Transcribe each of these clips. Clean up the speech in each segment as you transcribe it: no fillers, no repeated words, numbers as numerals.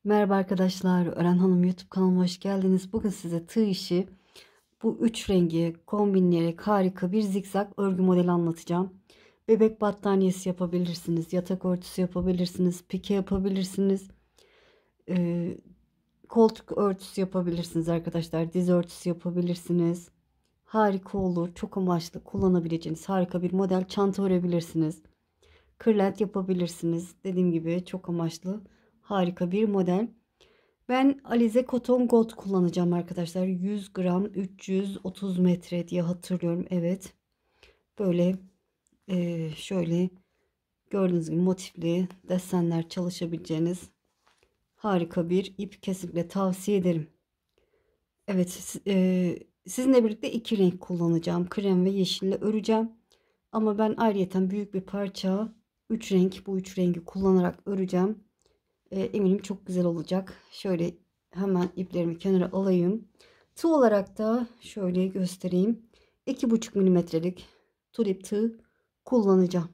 Merhaba arkadaşlar, Ören Hanım YouTube kanalıma hoş geldiniz. Bugün size tığ işi bu üç rengi kombinleyerek harika bir zikzak örgü modeli anlatacağım. Bebek battaniyesi yapabilirsiniz, yatak örtüsü yapabilirsiniz, pike yapabilirsiniz, e, koltuk örtüsü yapabilirsiniz arkadaşlar, diz örtüsü yapabilirsiniz. Harika olur, çok amaçlı kullanabileceğiniz harika bir model. Çanta örebilirsiniz, kırlent yapabilirsiniz. Dediğim gibi çok amaçlı harika bir model. Ben Alize Cotton Gold kullanacağım arkadaşlar. 100 gram 330 metre diye hatırlıyorum. Evet. Böyle şöyle gördüğünüz gibi motifli desenler çalışabileceğiniz harika bir ip, kesinlikle tavsiye ederim. Evet, sizinle birlikte iki renk kullanacağım. Krem ve yeşille öreceğim. Ama ben ayrıyeten büyük bir parça 3 renk, bu 3 rengi kullanarak öreceğim. Eminim çok güzel olacak. Şöyle hemen iplerimi kenara alayım. Tığ olarak da şöyle göstereyim. 2,5 milimetrelik tulip tığ kullanacağım.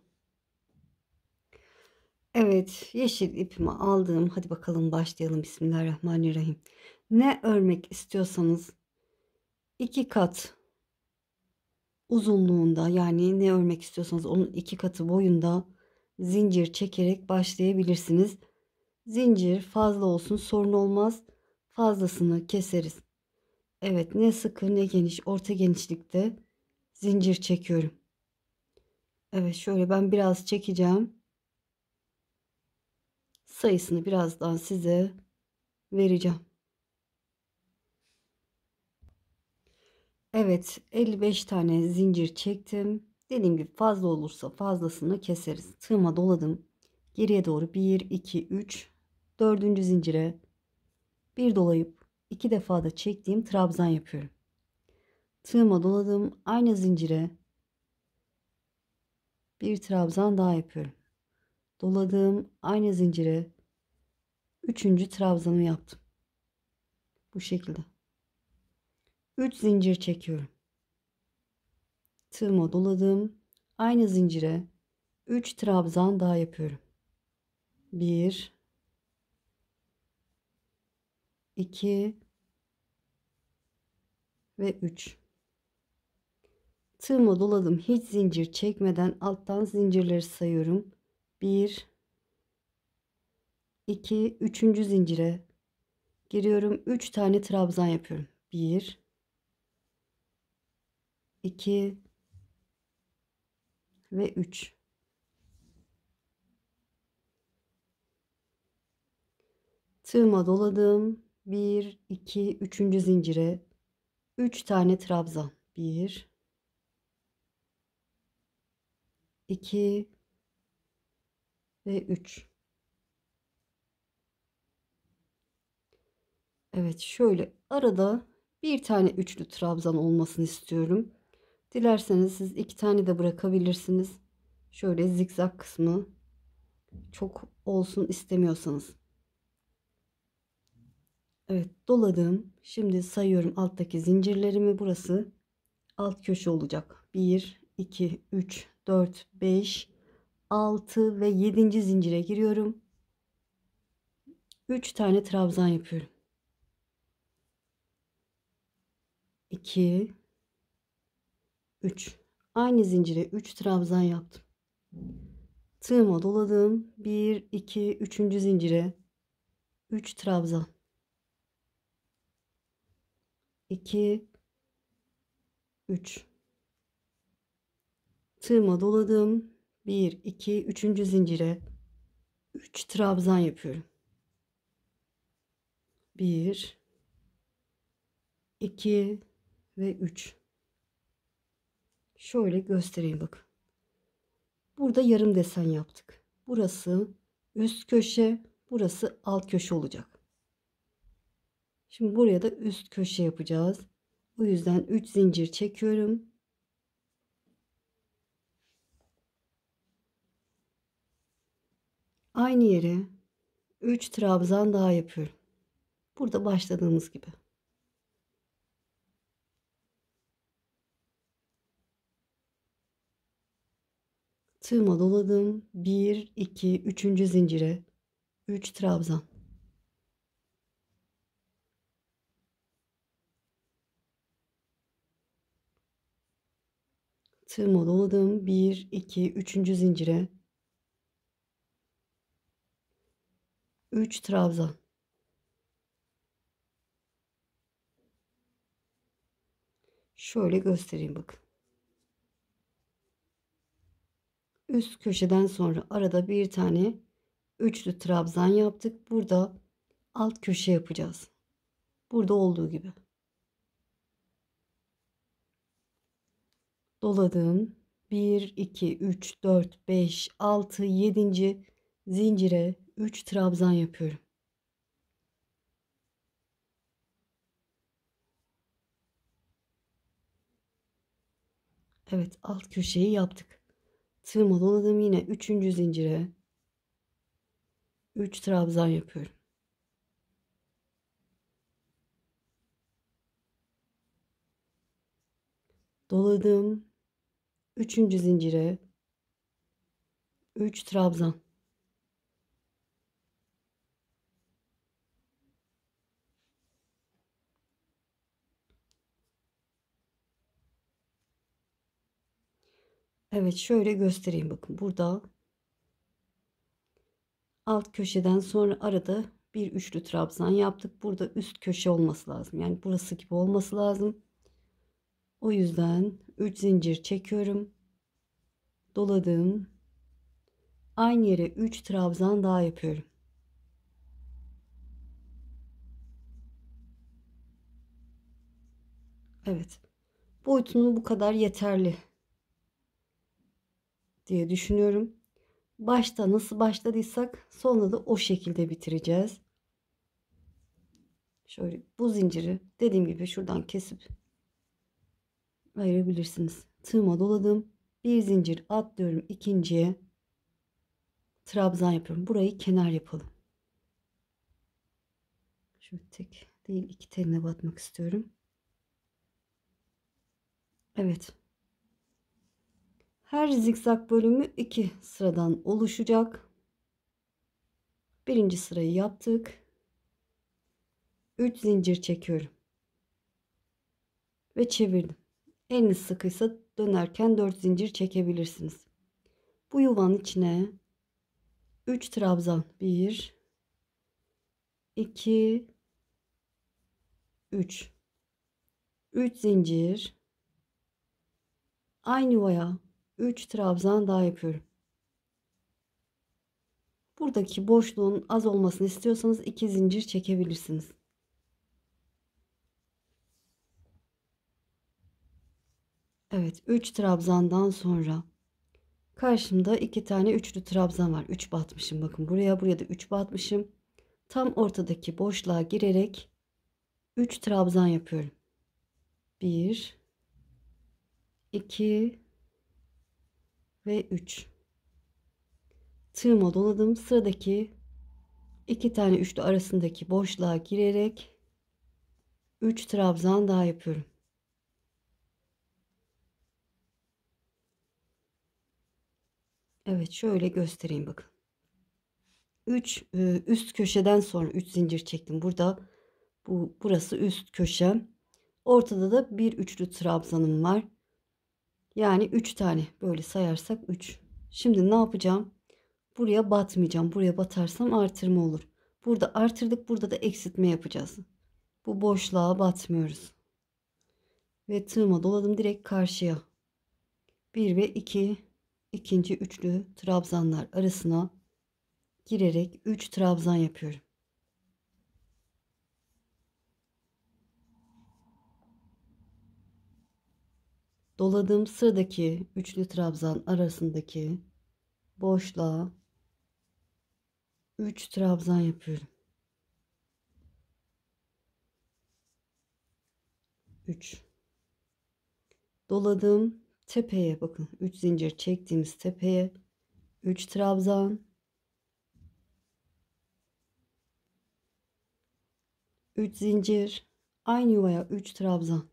Evet, yeşil ipimi aldım. Hadi bakalım başlayalım. Bismillahirrahmanirrahim. Ne örmek istiyorsanız 2 kat uzunluğunda, yani ne örmek istiyorsanız onun 2 katı boyunda zincir çekerek başlayabilirsiniz. Zincir fazla olsun sorun olmaz. Fazlasını keseriz. Evet, ne sıkı ne geniş, orta genişlikte zincir çekiyorum. Evet, şöyle ben biraz çekeceğim. Sayısını birazdan size vereceğim. Evet, 55 tane zincir çektim. Dediğim gibi fazla olursa fazlasını keseriz. Tığıma doladım. Geriye doğru 1 2 3 dördüncü zincire bir dolayıp 2 defa da çektiğim trabzan yapıyorum. Tığıma doladım. Aynı zincire bir trabzan daha yapıyorum. Doladığım aynı zincire üçüncü trabzanımı yaptım. Bu şekilde. 3 zincir çekiyorum. Tığıma doladım. Aynı zincire 3 trabzan daha yapıyorum. 1 2 ve 3. Tığıma doladım. Hiç zincir çekmeden alttan zincirleri sayıyorum. 1 2 üçüncü zincire giriyorum. 3 tane trabzan yapıyorum. 1 2 ve 3. Tığıma doladım. 1 2 üçüncü zincire 3 tane trabzan. 1 2 ve 3. Evet, şöyle arada bir tane üçlü trabzan olmasını istiyorum. Dilerseniz siz 2 tane de bırakabilirsiniz. Şöyle zikzak kısmı çok olsun istemiyorsanız. Evet, doladım. Şimdi sayıyorum alttaki zincirlerimi. Burası alt köşe olacak. 1 2 3 4 5 6 ve 7. zincire giriyorum. 3 tane trabzan yapıyorum. 2 3. Aynı zincire 3 trabzan yaptım. Tığıma doladım. 1 2 üçüncü zincire 3 trabzan. 2 3. Tığıma doladım. 1 2 üçüncü zincire 3 trabzan yapıyorum. 1 2 ve 3. Şöyle göstereyim bakın. Burada yarım desen yaptık. Burası üst köşe, burası alt köşe olacak. Şimdi buraya da üst köşe yapacağız. O yüzden 3 zincir çekiyorum. Aynı yere 3 trabzan daha yapıyorum. Burada başladığımız gibi. Tığıma doladım. 1 2 üçüncü zincire 3 trabzan. Tığıma doladım. 1 2 3. zincire 3 trabzan. Şöyle göstereyim bakın. Üst köşeden sonra arada bir tane üçlü trabzan yaptık. Burada alt köşe yapacağız. Burada olduğu gibi. Doladım. 1 2 3 4 5 6 7. zincire 3 trabzan yapıyorum. Evet, alt köşeyi yaptık. Tığıma doladım, yine 3. zincire 3 trabzan yapıyorum. Doladım. 3. zincire 3 trabzan. Evet, şöyle göstereyim bakın. Burada alt köşeden sonra arada bir üçlü trabzan yaptık. Burada üst köşe olması lazım. Yani burası gibi olması lazım. O yüzden 3 zincir çekiyorum. Doladım. Aynı yere 3 trabzan daha yapıyorum. Evet. Boyutunu bu kadar yeterli diye düşünüyorum. Başta nasıl başladıysak sonra da o şekilde bitireceğiz. Şöyle bu zinciri dediğim gibi şuradan kesip ayırabilirsiniz. Tığıma doladım. Bir zincir atlıyorum, ikinciye trabzan yapıyorum. Burayı kenar yapalım. Şu tek değil, iki teline batmak istiyorum. Evet. Her zikzak bölümü 2 sıradan oluşacak. Birinci sırayı yaptık. 3 zincir çekiyorum ve çevirdim. Eliniz sıkıysa dönerken 4 zincir çekebilirsiniz. Bu yuvanın içine 3 trabzan, 1 2 3 3 zincir, aynı yuvaya 3 trabzan daha yapıyorum. Buradaki boşluğun az olmasını istiyorsanız 2 zincir çekebilirsiniz. Evet, 3 trabzandan sonra karşımda 2 tane üçlü trabzan var. 3 batmışım, bakın buraya da 3 batmışım. Tam ortadaki boşluğa girerek 3 trabzan yapıyorum. 1 2 ve 3. Tığıma doladım. Sıradaki 2 tane üçlü arasındaki boşluğa girerek 3 trabzan daha yapıyorum. Evet, şöyle göstereyim bakın. 3 üst köşeden sonra 3 zincir çektim. Burada burası üst köşe. Ortada da bir üçlü trabzanım var. Yani 3 tane, böyle sayarsak 3. Şimdi ne yapacağım? Buraya batmayacağım. Buraya batarsam artırma olur. Burada artırdık, burada da eksiltme yapacağız. Bu boşluğa batmıyoruz. Ve tığıma doladım direkt karşıya. 1 ve 2 ikinci üçlü trabzanlar arasına girerek 3 trabzan yapıyorum. Doladığım sıradaki üçlü trabzan arasındaki boşluğa 3 trabzan yapıyorum. 3. Doladığım tepeye bakın, 3 zincir çektiğimiz tepeye 3 trabzan, 3 zincir, aynı yuvaya 3 trabzan.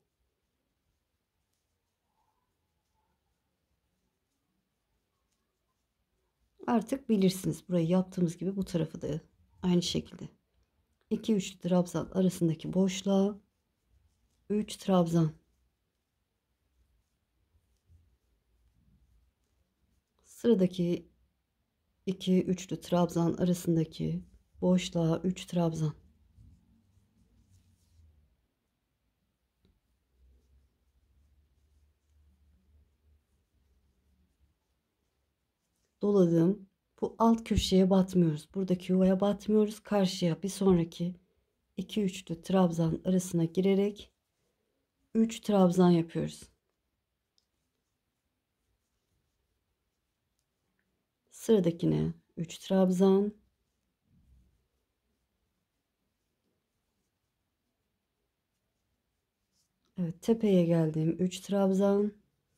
Artık bilirsiniz, burayı yaptığımız gibi bu tarafı da aynı şekilde 2 3 trabzan arasındaki boşluğa 3 trabzan. Sıradaki iki üçlü trabzan arasındaki boşluğa 3 trabzan. Doladım. Bu alt köşeye batmıyoruz. Buradaki yuvaya batmıyoruz. Karşıya bir sonraki iki üçlü trabzan arasına girerek 3 trabzan yapıyoruz. Sıradakine 3 trabzan. Evet, tepeye geldim. 3 trabzan.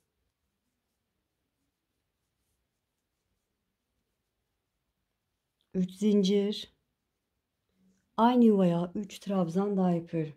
3 zincir. Aynı yuvaya 3 trabzan daha yapıyorum.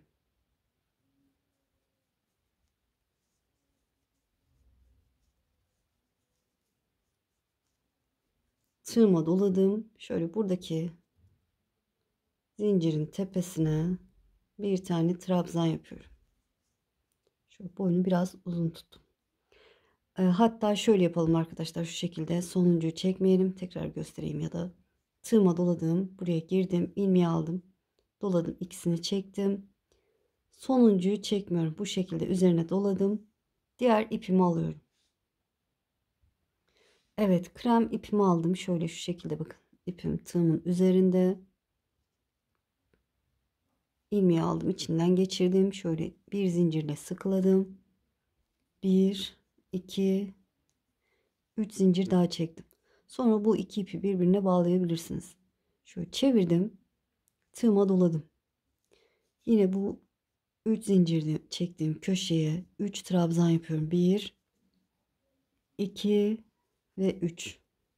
Tığıma doladım. Şöyle buradaki zincirin tepesine bir tane trabzan yapıyorum. Şöyle boynu biraz uzun tuttum. Hatta şöyle yapalım arkadaşlar, şu şekilde sonuncuyu çekmeyelim, tekrar göstereyim, ya da tığıma doladım, buraya girdim, ilmeği aldım, doladım, ikisini çektim, sonuncuyu çekmiyorum, bu şekilde üzerine doladım, diğer ipimi alıyorum. Evet, krem ipimi aldım, şöyle şu şekilde bakın, ipim tığımın üzerinde, ilmeği aldım, içinden geçirdim, şöyle bir zincirle sıkıladım, 1 2 3 zincir daha çektim. Sonra bu iki ipi birbirine bağlayabilirsiniz. Şöyle çevirdim. Tığıma doladım. Yine bu 3 zincirli çektiğim köşeye 3 trabzan yapıyorum. 1 2 ve 3.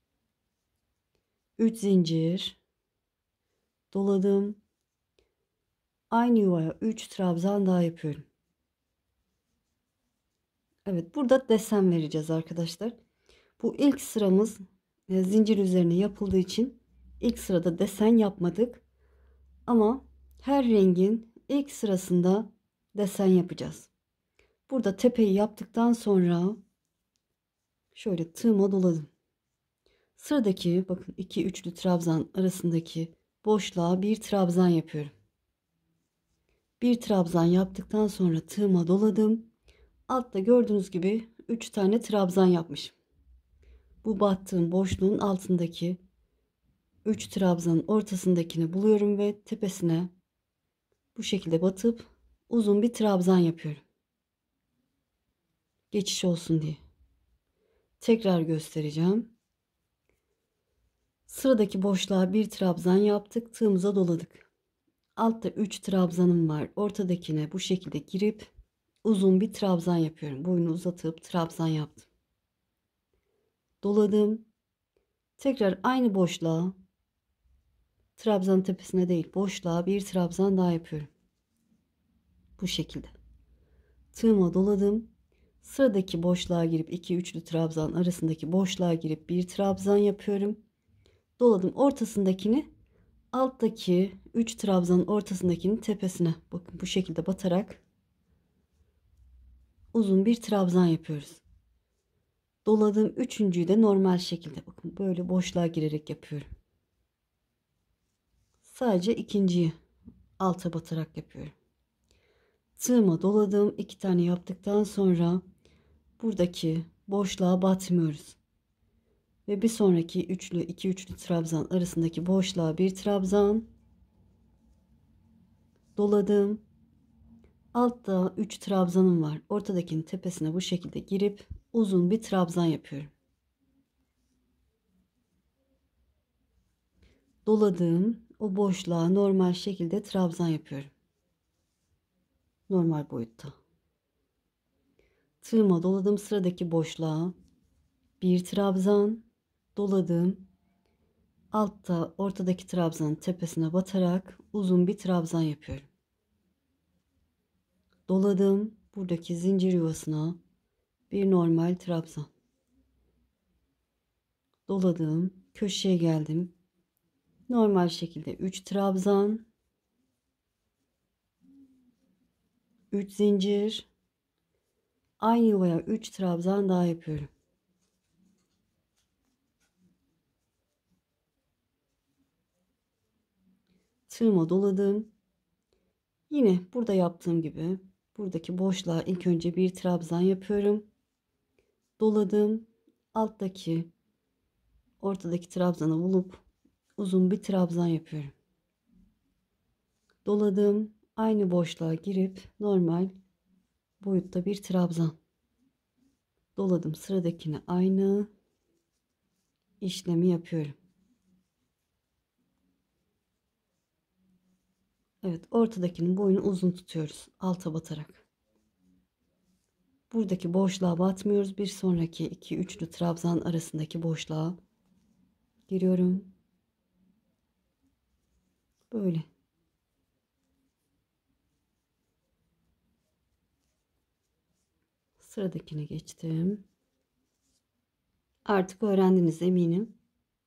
3 zincir doladım. Aynı yuvaya 3 trabzan daha yapıyorum. Evet, burada desen vereceğiz arkadaşlar. Bu ilk sıramız zincir üzerine yapıldığı için ilk sırada desen yapmadık. Ama her rengin ilk sırasında desen yapacağız. Burada tepeyi yaptıktan sonra şöyle tığıma doladım. Sıradaki bakın iki üçlü trabzan arasındaki boşluğa bir trabzan yapıyorum. Bir trabzan yaptıktan sonra tığıma doladım. Altta gördüğünüz gibi 3 tane trabzan yapmışım. Bu battığım boşluğun altındaki 3 trabzanın ortasındakini buluyorum ve tepesine bu şekilde batıp uzun bir trabzan yapıyorum. Geçiş olsun diye. Tekrar göstereceğim. Sıradaki boşluğa bir trabzan yaptık. Tığımıza doladık. Altta 3 trabzanım var. Ortadakine bu şekilde girip uzun bir trabzan yapıyorum. Boyunu uzatıp trabzan yaptım. Doladım. Tekrar aynı boşluğa, trabzanın tepesine değil, boşluğa bir trabzan daha yapıyorum. Bu şekilde. Tığıma doladım. Sıradaki boşluğa girip iki üçlü trabzan arasındaki boşluğa girip bir trabzan yapıyorum. Doladım. Ortasındakini alttaki 3 trabzanın ortasındakinin tepesine, bakın bu şekilde batarak uzun bir trabzan yapıyoruz. Doladım. Üçüncüyü de normal şekilde bakın böyle boşluğa girerek yapıyorum. Sadece ikinciyi alta batarak yapıyorum. Tığıma doladım. 2 tane yaptıktan sonra buradaki boşluğa batmıyoruz. Ve bir sonraki üçlü iki üçlü trabzan arasındaki boşluğa bir trabzan doladım. Altta 3 trabzanım var. Ortadakinin tepesine bu şekilde girip uzun bir trabzan yapıyorum. Doladığım o boşluğa normal şekilde trabzan yapıyorum. Normal boyutta. Tığıma doladım, sıradaki boşluğa bir trabzan doladım. Altta ortadaki trabzanın tepesine batarak uzun bir trabzan yapıyorum. Doladım. Buradaki zincir yuvasına bir normal trabzan. Doladım. Köşeye geldim. Normal şekilde 3 trabzan. 3 zincir. Aynı yuvaya 3 trabzan daha yapıyorum. Tığıma doladım. Yine burada yaptığım gibi buradaki boşluğa ilk önce bir trabzan yapıyorum. Doladım. Alttaki ortadaki trabzanı bulup uzun bir trabzan yapıyorum. Doladım. Aynı boşluğa girip normal boyutta bir trabzan. Doladım. Sıradakine aynı işlemi yapıyorum. Evet, ortadakinin boyunu uzun tutuyoruz alta batarak. Buradaki boşluğa batmıyoruz. Bir sonraki iki üçlü trabzan arasındaki boşluğa giriyorum. Böyle. Sıradakine geçtim. Artık öğrendiniz eminim.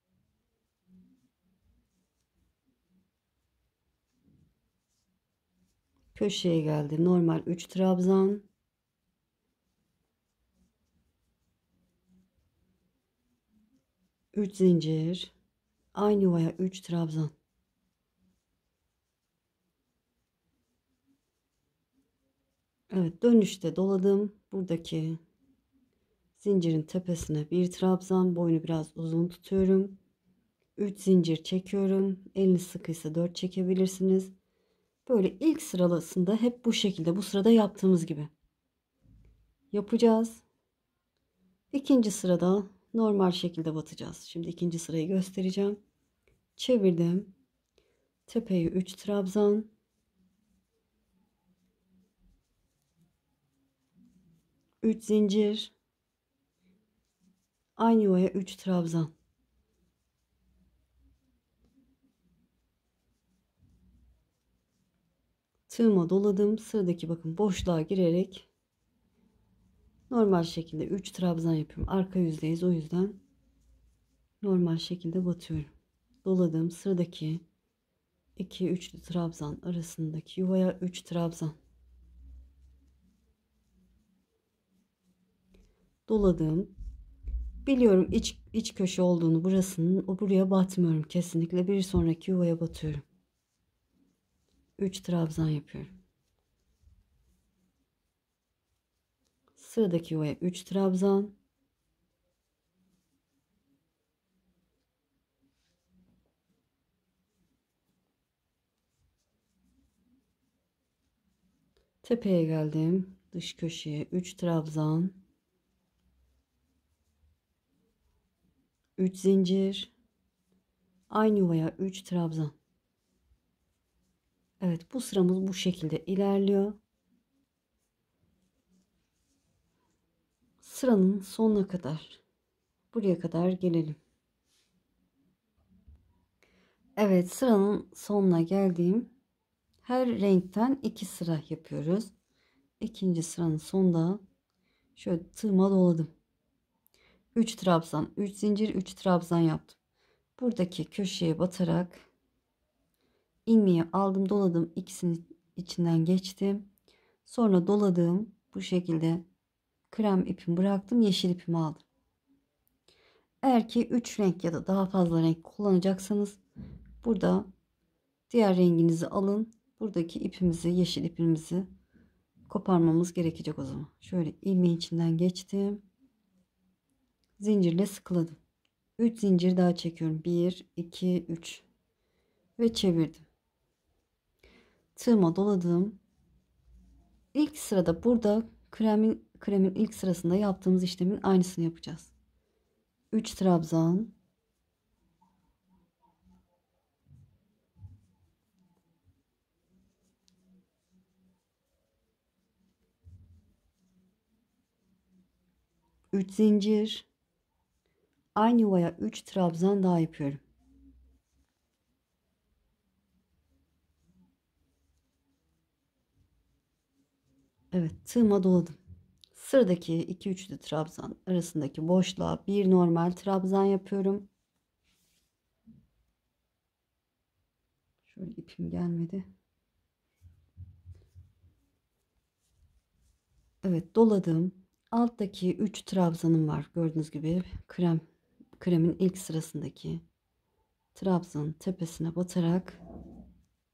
Köşeye geldim. Normal 3 trabzan. 3 zincir. Aynı yuvaya 3 trabzan. Evet, dönüşte doladım. Buradaki zincirin tepesine bir trabzan, boynu biraz uzun tutuyorum. 3 zincir çekiyorum. Eliniz sıkıysa 4 çekebilirsiniz. Böyle ilk sırasında hep bu şekilde, bu sırada yaptığımız gibi yapacağız. İkinci sırada normal şekilde batacağız. Şimdi ikinci sırayı göstereceğim. Çevirdim. Tepeye 3 trabzan. 3 zincir. Aynı yuvaya 3 trabzan. Tığıma doladım. Sıradaki bakın boşluğa girerek normal şekilde 3 trabzan yapıyorum. Arka yüzdeyiz, o yüzden normal şekilde batıyorum. Doladım. Sıradaki 2 üçlü trabzan arasındaki yuvaya 3 trabzan. Doladım. Biliyorum iç köşe olduğunu burasının, o buraya batmıyorum kesinlikle. Bir sonraki yuvaya batıyorum. 3 trabzan yapıyorum. Sıradaki yuvaya 3 trabzan. Tepeye geldim. Dış köşeye 3 trabzan. 3 zincir. Aynı yuvaya 3 trabzan. Evet, bu sıramız bu şekilde ilerliyor. Sıranın sonuna kadar, buraya kadar gelelim. Evet, sıranın sonuna geldiğim her renkten 2 sıra yapıyoruz. İkinci sıranın sonunda şöyle tığıma doladım. 3 trabzan, 3 zincir, 3 trabzan yaptım. Buradaki köşeye batarak ilmeği aldım, doladım, ikisinin içinden geçtim. Sonra doladığım bu şekilde krem ipimi bıraktım, yeşil ipimi aldım. Eğer ki 3 renk ya da daha fazla renk kullanacaksanız burada diğer renginizi alın. Buradaki ipimizi, yeşil ipimizi koparmamız gerekecek o zaman. Şöyle ilmeğin içinden geçtim. Zincirle sıkıladım. 3 zincir daha çekiyorum. 1, 2, 3 ve çevirdim. Tığıma doladım. İlk sırada burada kremin ilk sırasında yaptığımız işlemin aynısını yapacağız. 3 trabzan, 3 zincir, aynı yuvaya 3 trabzan daha yapıyorum. Evet, tığıma doladım. Sıradaki 2 üçlü trabzan arasındaki boşluğa bir normal trabzan yapıyorum. Şöyle ipim gelmedi. Evet, doladım. Alttaki 3 trabzanım var. Gördüğünüz gibi kremin ilk sırasındaki trabzanın tepesine batarak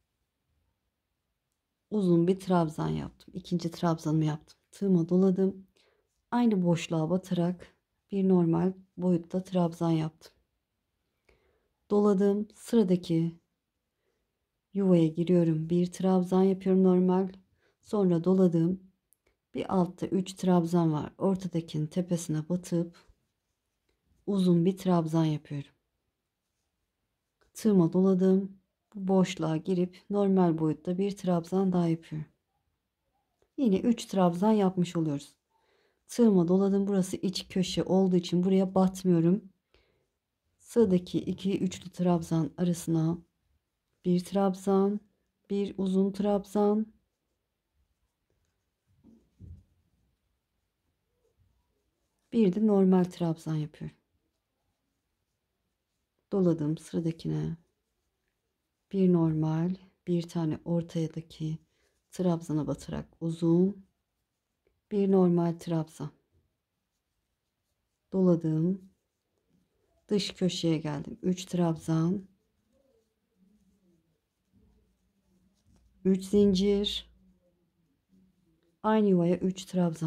uzun bir trabzan yaptım. İkinci trabzanımı yaptım. Tığıma doladım. Aynı boşluğa batarak bir normal boyutta trabzan yaptım. Doladım. Sıradaki yuvaya giriyorum. Bir trabzan yapıyorum normal. Sonra doladım. Bir altta 3 trabzan var. Ortadakinin tepesine batıp uzun bir trabzan yapıyorum. Tığıma doladım. Bu boşluğa girip normal boyutta bir trabzan daha yapıyorum. Yine 3 trabzan yapmış oluyoruz. Tığıma doladım. Burası iç köşe olduğu için buraya batmıyorum. Sıradaki iki üçlü trabzan arasına bir trabzan, bir uzun trabzan, bir de normal trabzan yapıyorum. Doladım sıradakine. Bir normal, bir tane ortadaki trabzana batarak uzun, bir normal trabzan. Doladım. Dış köşeye geldim. 3 trabzan, 3 zincir, aynı yuvaya 3 trabzan.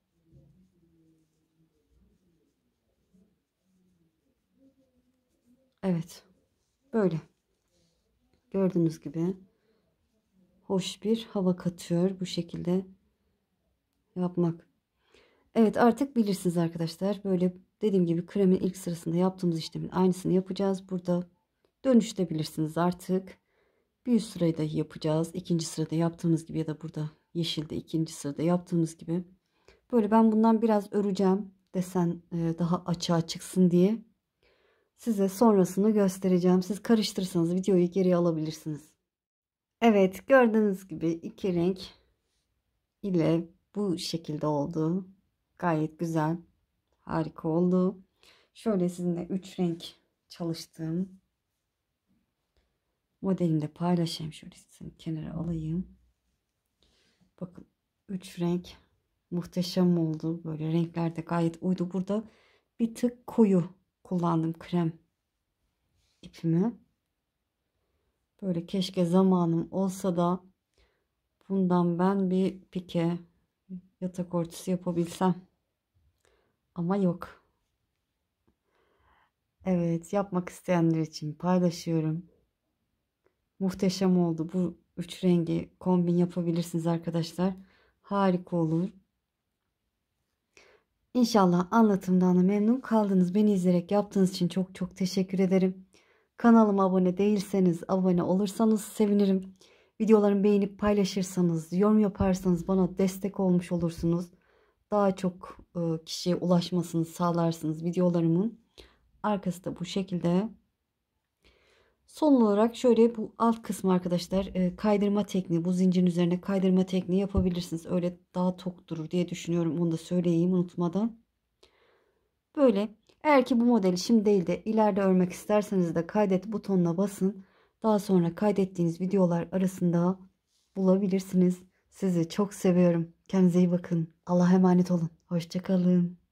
Evet. Böyle. Gördüğünüz gibi hoş bir hava katıyor bu şekilde yapmak. Evet, artık bilirsiniz arkadaşlar. Böyle dediğim gibi kremin ilk sırasında yaptığımız işlemin aynısını yapacağız. Burada dönüştebilirsiniz artık. Bir üst sırayı da yapacağız. İkinci sırada yaptığımız gibi ya da burada yeşilde ikinci sırada yaptığımız gibi. Böyle ben bundan biraz öreceğim. Desen daha açığa çıksın diye. Size sonrasını göstereceğim. Siz karıştırırsanız videoyu geriye alabilirsiniz. Evet, gördüğünüz gibi iki renk ile bu şekilde oldu. Gayet güzel. Harika oldu. Şöyle sizinle 3 renk çalıştığım modelini de paylaşayım. Şöyle sizi kenara alayım. Bakın 3 renk muhteşem oldu. Böyle renkler de gayet uydu. Burada bir tık koyu kullandım krem ipimi. Böyle keşke zamanım olsa da bundan ben bir pike yatak örtüsü yapabilsem. Ama yok. Evet, yapmak isteyenler için paylaşıyorum. Muhteşem oldu. Bu üç rengi kombin yapabilirsiniz arkadaşlar. Harika olur. İnşallah anlatımdan da memnun kaldınız. Beni izleyerek yaptığınız için çok çok teşekkür ederim. Kanalıma abone değilseniz abone olursanız sevinirim. Videolarımı beğenip paylaşırsanız, yorum yaparsanız bana destek olmuş olursunuz. Daha çok kişiye ulaşmasını sağlarsınız videolarımın. Arkası da bu şekilde. Son olarak şöyle bu alt kısmı arkadaşlar kaydırma tekniği, bu zincirin üzerine kaydırma tekniği yapabilirsiniz. Öyle daha tok durur diye düşünüyorum. Onu da söyleyeyim unutmadan. Böyle eğer ki bu modeli şimdi değil de ileride örmek isterseniz de kaydet butonuna basın. Daha sonra kaydettiğiniz videolar arasında bulabilirsiniz. Sizi çok seviyorum. Kendinize iyi bakın. Allah'a emanet olun. Hoşça kalın.